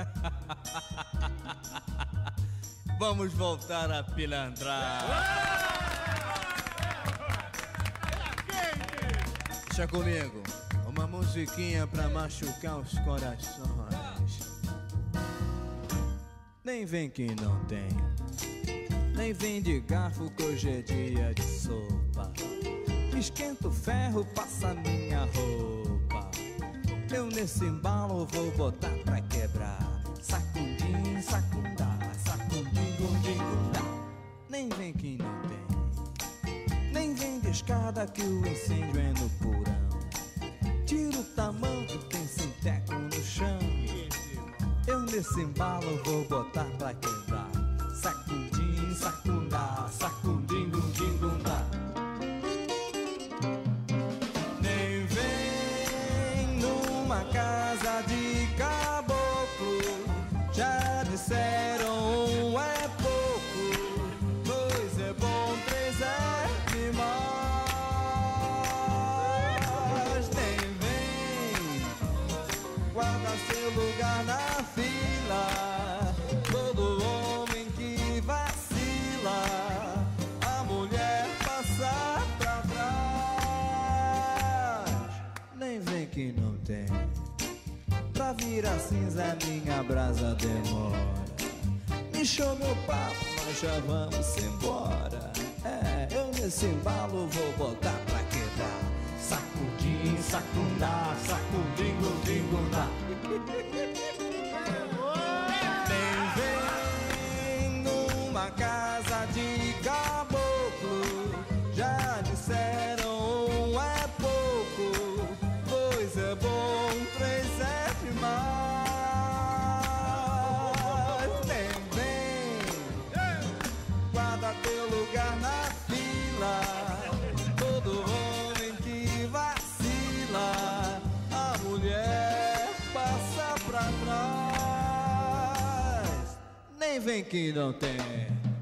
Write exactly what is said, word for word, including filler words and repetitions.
Vamos voltar a pilantrar. Deixa comigo, uma musiquinha pra machucar os corações. Nem vem que não tem, nem vem de garfo que hoje é dia de sopa. Esquenta o ferro, passa minha roupa. Eu nesse embalo vou botar pra quebrar. Sacundim, sacundá, sacundim, gundim, gundá. Nem vem que não tem, nem vem de escada que o incêndio é no porão. Tira o tamanco, tem sinteco no chão. Eu nesse embalo vou botar pra quebrar. Sacundim, sacundá, sacundim, gundim, gundá. Nem vem numa casa de caboclo. Já disseram um é pouco, dois é bom, três é demais. Nem vem, guarda seu lugar na fila. Todo homem que vacila, a mulher passa pra trás. Nem vem que não tem, pra virar cinza minha brasa demora. Inchou meu papo, nós já vamos embora. É, eu nesse embalo vou botar pra quebrar. Sacudim, sacundá, sacudim, gundim, gundá. Nem vem numa casa de caboclo. Já disseram um é pouco, dois é bom, três é demais. Nem vem, guarda teu lugar na fila. Todo homem que vacila, a mulher passa pra trás. Nem vem que não tem.